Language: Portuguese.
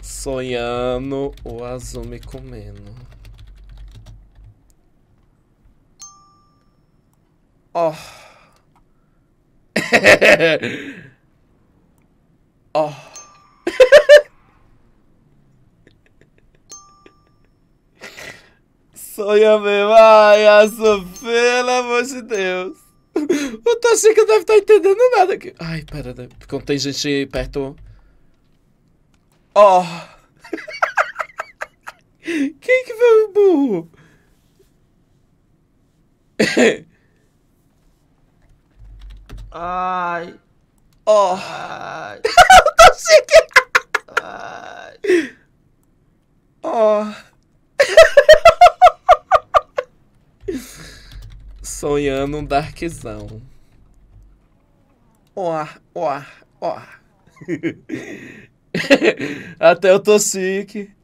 Sonhando o Azul me comendo. Ó. Ó. Sonha mesmo. Ai, Azul, pelo amor de Deus. O Tochica deve estar entendendo nada aqui. Ai, pera, quando tem gente perto. Ó. Quem que foi o burro? Ai. Ó. Ai. Tochica. Ai. Ó. Sonhando um darkzão. Ó, ó, ó. Até eu tô chique.